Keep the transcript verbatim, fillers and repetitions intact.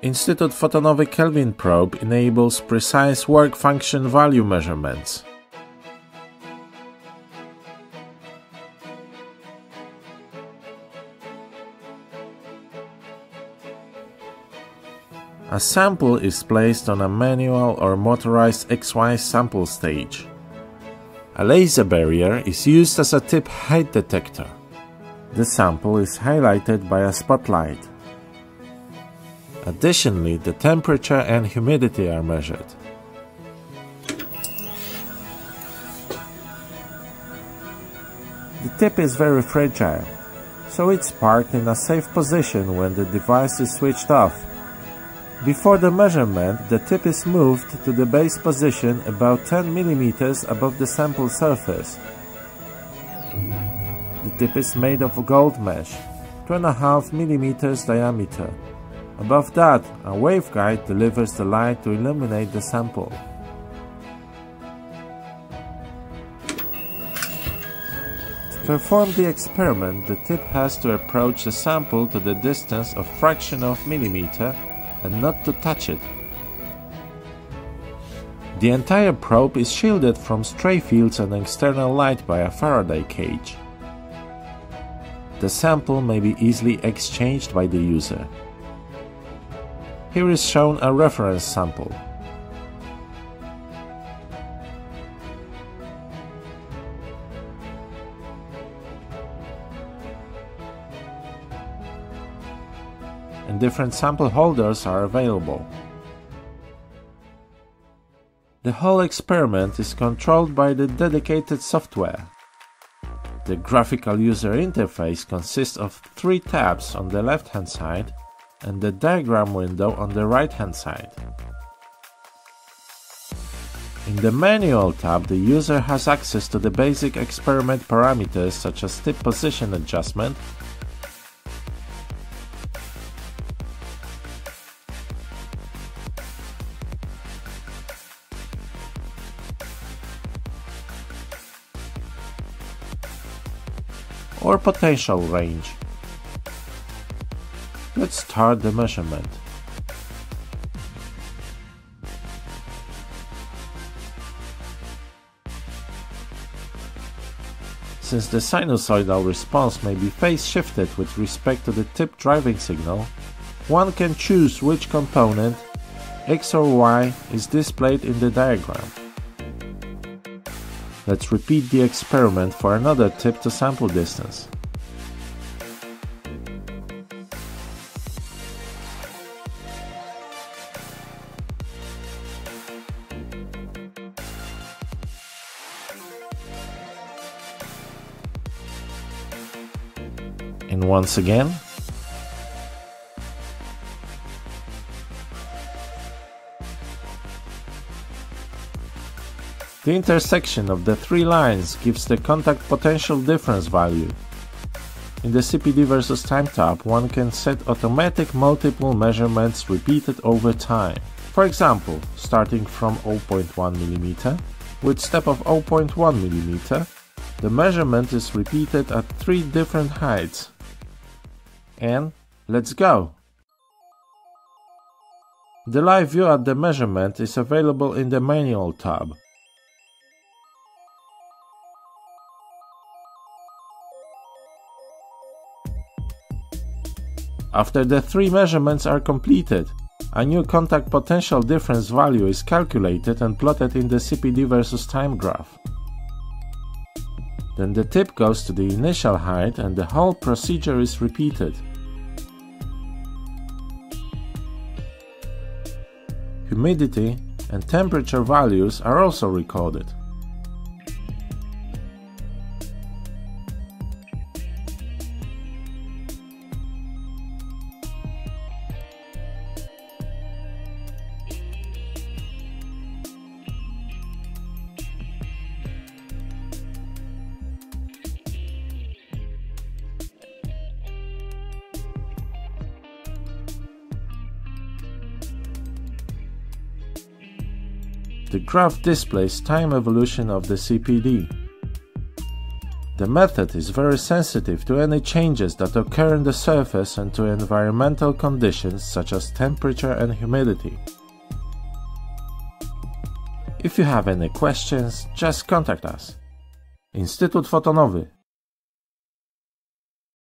Institute Photonovic Kelvin probe enables precise work function value measurements. A sample is placed on a manual or motorized X Y sample stage. A laser barrier is used as a tip height detector. The sample is highlighted by a spotlight. Additionally, the temperature and humidity are measured. The tip is very fragile, so it's parked in a safe position when the device is switched off. Before the measurement, the tip is moved to the base position about ten millimeters above the sample surface. The tip is made of gold mesh, two point five millimeters diameter. Above that, a waveguide delivers the light to illuminate the sample. To perform the experiment, the tip has to approach the sample to the distance of fraction of millimeter and not to touch it. The entire probe is shielded from stray fields and external light by a Faraday cage. The sample may be easily exchanged by the user. Here is shown a reference sample. And different sample holders are available. The whole experiment is controlled by the dedicated software. The graphical user interface consists of three tabs on the left-hand side and the diagram window on the right-hand side. In the Manual tab, the user has access to the basic experiment parameters such as tip position adjustment, or potential range. Let's start the measurement. Since the sinusoidal response may be phase shifted with respect to the tip driving signal, one can choose which component, X or Y, is displayed in the diagram. Let's repeat the experiment for another tip to sample distance. And once again, the intersection of the three lines gives the contact potential difference value. In the C P D versus time tab, one can set automatic multiple measurements repeated over time. For example, starting from zero point one millimeter, with step of zero point one millimeter, the measurement is repeated at three different heights. And let's go! The live view at the measurement is available in the Manual tab. After the three measurements are completed, a new contact potential difference value is calculated and plotted in the C P D versus time graph. Then the tip goes to the initial height and the whole procedure is repeated. Humidity and temperature values are also recorded. The graph displays time evolution of the C P D. The method is very sensitive to any changes that occur in the surface and to environmental conditions such as temperature and humidity. If you have any questions, just contact us. Instytut Fotonowy.